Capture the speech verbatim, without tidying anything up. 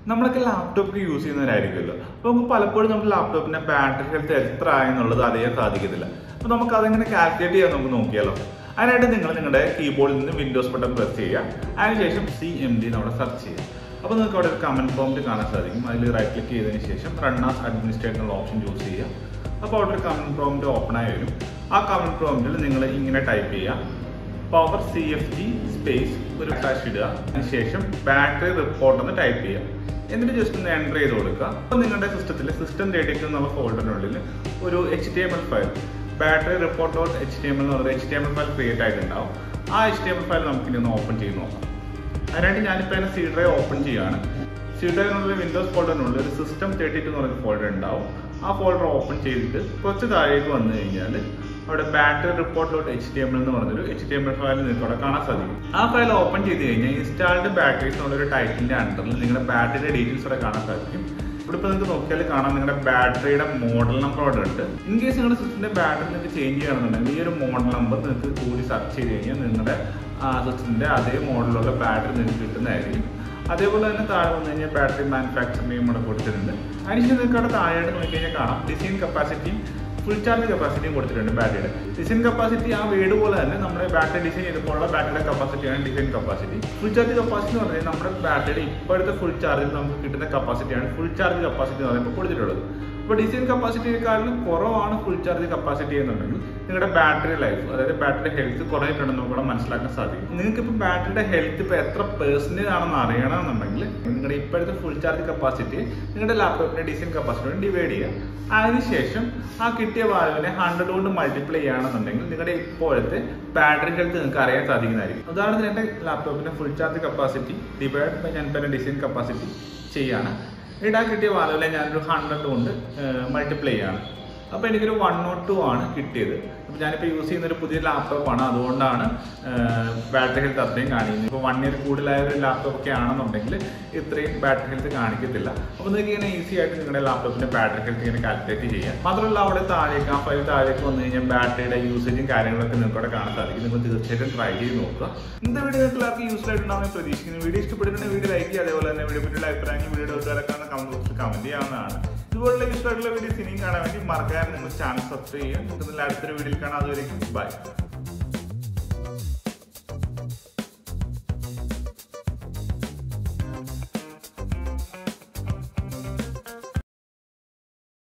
നമ്മളൊക്കെ laptop use ചെയ്യുന്നവരായിരിക്കുമല്ലോ. അപ്പോൾ നമുക്ക് പലപ്പോഴും നമ്മുടെ ലാപ്ടോപ്പിന്റെ ബാറ്ററി ഹെൽത്ത് എത്ര ആയെന്നുള്ളത് അറിയാൻ സാധിക്കത്തില്ല. അപ്പോൾ നമുക്ക് അതെങ്ങനെ കാൽക്കുലേറ്റ് ചെയ്യാൻ നമുക്ക് നോക്കിയാലോ. അതിനായിട്ട് നിങ്ങൾ നിങ്ങളുടെ കീബോർഡിൽ നിന്ന് വിൻഡോസ് ബട്ടൺ പ്രസ് ചെയ്യുക. അതിനുശേഷം സി എം ഡി നമ്മുടെ സെർച്ച് ചെയ്യുക. അപ്പോൾ നിങ്ങൾക്ക് അവിടെ ഒരു കമന്റ് പ്രോംപ്റ്റ് കാണാൻ സാധിക്കും. അതിൽ റൈറ്റ് ക്ലിക്ക് ചെയ്തതിന് ശേഷം run as administrator option choose ചെയ്യുക. അപ്പോൾ അവിടെ ഒരു കമന്റ് പ്രോംപ്റ്റ് ഓപ്പൺ ആയി വരും. ആ കമന്റ് പ്രോംപ്റ്റിൽ നിങ്ങൾ ഇങ്ങനെ ടൈപ്പ് ചെയ്യുക, power C F G space ഒരു ഫ്ലാഷ് ഇടുക. അതിനുശേഷം ബാറ്ററി റിപ്പോർട്ട് എന്ന് ടൈപ്പ് ചെയ്യുക. എന്നിട്ട് ജസ്റ്റ് ഒന്ന് എൻ്റർ ചെയ്ത് കൊടുക്കുക. അപ്പോൾ നിങ്ങളുടെ സിസ്റ്റത്തിൽ സിസ്റ്റം ഡേറ്റയ്ക്ക് എന്നുള്ള ഫോൾഡറിനുള്ളിൽ ഒരു H T M L file battery report dot H T M L എന്ന് പറയുന്നത് H T M L file create ആയിട്ടുണ്ടാവും. ആ H T M L file നമുക്കിനി ഒന്ന് ഓപ്പൺ ചെയ്ത് നോക്കാം. അതിനായിട്ട് ഞാനിപ്പോൾ അതിനെ സി ഡ്രൈവ് ഓപ്പൺ ചെയ്യുകയാണ്. സി ഡ്രൈവിനുള്ള വിൻഡോസ് ഫോൾഡറിനുള്ളിൽ ഒരു സിസ്റ്റം തേർട്ടി ടു എന്ന് പറയുന്ന ഫോൾഡർ ഉണ്ടാവും. ആ ഫോൾഡർ ഓപ്പൺ ചെയ്തിട്ട് കുറച്ച് താഴേക്ക് വന്നു കഴിഞ്ഞാൽ അവിടെ battery report dot H T M L എന്ന് പറഞ്ഞൊരു H T M L file നിങ്ങൾക്ക് അവിടെ കാണാൻ സാധിക്കും. ആ ഫയൽ ഓപ്പൺ ചെയ്ത് കഴിഞ്ഞാൽ ഇൻസ്റ്റാൾഡ് ബാറ്ററീസ് എന്നുള്ളൊരു ടൈറ്റിലിന്റെ അണ്ടറിൽ നിങ്ങളുടെ ബാറ്ററിയുടെ ഡീറ്റെയിൽസ് അവിടെ കാണാൻ സാധിക്കും. ഇവിടെ ഇപ്പോൾ നിങ്ങൾക്ക് നോക്കിയാൽ കാണാം നിങ്ങളുടെ ബാറ്ററിയുടെ മോഡൽ നമ്പർ അവിടെ ഉണ്ട്. ഇൻ കേസ് നിങ്ങളുടെ സിസ്റ്റത്തിന്റെ ബാറ്ററി നിങ്ങൾക്ക് ചേഞ്ച് ചെയ്യണമെന്നുണ്ടെങ്കിൽ ഈ ഒരു മോഡൽ നമ്പർ നിങ്ങൾക്ക് കൂടി സെർച്ച് ചെയ്ത് കഴിഞ്ഞാൽ നിങ്ങളുടെ സിസ്റ്റത്തിന്റെ അതേ മോഡലുള്ള ബാറ്ററി നിങ്ങൾക്ക് കിട്ടുന്നതായിരിക്കും. അതേപോലെ തന്നെ താഴെ വന്നു കഴിഞ്ഞാൽ ബാറ്ററി മാനുഫാക്ചർ നെയിം ഇവിടെ കൊടുത്തിട്ടുണ്ട്. അതിനുശേഷം നിങ്ങൾക്ക് അവിടെ താഴെയായിട്ട് നോക്കി കഴിഞ്ഞാൽ കാണാം ഡിസൈൻ കപ്പാസിറ്റിയും ഫുൾ ചാർജ് കപ്പാസിറ്റിയും കൊടുത്തിട്ടുണ്ട്. ബാറ്ററിയുടെ ഡിസൈൻ കപ്പാസിറ്റി ആ വീട് പോലെ തന്നെ നമ്മുടെ ബാറ്ററി ഡിസൈൻ ചെയ്തപ്പോഴുള്ള ബാറ്ററിയുടെ കപ്പാസിറ്റിയാണ് design capacity. Full charge capacity എന്ന് പറഞ്ഞാൽ നമ്മുടെ ബാറ്ററിയുടെ ഇപ്പോഴത്തെ ഫുൾ ചാർജിൽ നമുക്ക് കിട്ടുന്ന കപ്പാസിറ്റിയാണ് ഫുൾ ചാർജ് കപ്പാസിറ്റി എന്ന് പറയുമ്പോൾ കൊടുത്തിട്ടുള്ളത്. അപ്പോൾ ഡിസൈൻ കപ്പാസിറ്റിയെക്കാളും കുറവാണ് ഫുൾ ചാർജ് കപ്പാസിറ്റി എന്നുണ്ടെങ്കിൽ നിങ്ങളുടെ ബാറ്ററി ലൈഫ്, അതായത് ബാറ്ററി ഹെൽത്ത് കുറഞ്ഞിട്ടുണ്ടെന്ന് കൂടെ മനസ്സിലാക്കാൻ സാധിക്കും. നിങ്ങൾക്ക് ഇപ്പോൾ ബാറ്ററിയുടെ ഹെൽത്ത് ഇപ്പോൾ എത്ര പെർസെൻറ്റേജ് ആണെന്ന് അറിയണമെന്നുണ്ടെങ്കിൽ നിങ്ങളുടെ ഇപ്പോഴത്തെ ഫുൾ ചാർജ് കപ്പാസിറ്റി നിങ്ങളുടെ ലാപ്ടോപ്പിന്റെ ഡിസൈൻ കപ്പാസിറ്റിയോട് ഡിവൈഡ് ചെയ്യുക. അതിനുശേഷം ആ കിട്ടിയ വാല്യൂവിനെ ഹൺഡ്രഡ് കൊണ്ട് മൾട്ടിപ്ലൈ ചെയ്യുകയാണെന്നുണ്ടെങ്കിൽ നിങ്ങളുടെ ഇപ്പോഴത്തെ ബാറ്ററി ഹെൽത്ത് നിങ്ങൾക്ക് അറിയാൻ സാധിക്കുന്നതായിരിക്കും. ഉദാഹരണത്തിന് എൻ്റെ ലാപ്ടോപ്പിന്റെ full charge capacity divide by ഞാൻ ഇപ്പോൾ ഡിസൈൻ കപ്പാസിറ്റി ചെയ്യാണ്. ഇടാൻ കിട്ടിയ വാല്യൂവിനെ ഞാനൊരു ഹൺഡ്രഡ് കൊണ്ട് മൾട്ടിപ്ലൈ ചെയ്യാണ്. അപ്പോൾ എനിക്കൊരു വൺ നോട്ട് ടു ആണ് കിട്ടിയത്. അപ്പോൾ ഞാനിപ്പോൾ യൂസ് ചെയ്യുന്ന ഒരു പുതിയ ലാപ്ടോപ്പാണ്, അതുകൊണ്ടാണ് ബാറ്ററി ഹെൽത്ത് അത്രയും കാണിക്കുന്നത്. ഇപ്പോൾ വൺ ഇയർ കൂടുതലായ ഒരു ലാപ്ടോപ്പ് ഒക്കെ ആണെന്നുണ്ടെങ്കിൽ ഇത്രയും ബാറ്ററി ഹെൽത്ത് കാണിക്കത്തില്ല. അപ്പോൾ നിങ്ങൾക്ക് ഇങ്ങനെ ഈസി ആയിട്ട് നിങ്ങളുടെ ലാപ്ടോപ്പിന്റെ ബാറ്ററി ഹെൽത്ത് ഇങ്ങനെ കാൽക്കുലേറ്റ് ചെയ്യാം. മാത്രമല്ല അവിടെ താഴേക്ക് ആ ഫയൽ താഴേക്ക് വന്നു കഴിഞ്ഞാൽ ബാറ്ററിയുടെ യൂസേജും കാര്യങ്ങളൊക്കെ നിങ്ങൾക്ക് അവിടെ കാണാൻ സാധിക്കും. നിങ്ങൾ തീർച്ചയായിട്ടും ട്രൈ ചെയ്ത് നോക്കുക. ഇന്നത്തെ വീഡിയോ നിങ്ങൾക്ക് എല്ലാവർക്കും യൂസ്ഫുൾ ആയിട്ടുണ്ടാവുന്ന പ്രതീക്ഷിക്കുന്നു. വീഡിയോ ഇഷ്ടപ്പെട്ടിട്ടുണ്ടെങ്കിൽ വീഡിയോ ലൈക്ക് ചെയ്യുക. അതേപോലെ തന്നെ വീഡിയോ പറ്റിയുള്ള അഭിപ്രായങ്ങൾ വീഡിയോ എടുക്കാനൊക്കെ കമന്റ് ബോക്സിൽ കമന്റ് ചെയ്യാവുന്നതാണ്. ഇതുപോലുള്ള ഇഷ്ടമായിട്ടുള്ള വീഡിയോസ് ഇനിയും കാണാൻ വേണ്ടി മറക്കാതെ നിങ്ങൾ ചാനൽ സബ്സ്ക്രൈബ് ചെയ്യുക. അടുത്തൊരു വീഡിയോയിൽ കാണാം. അതുവരെയും ബൈ.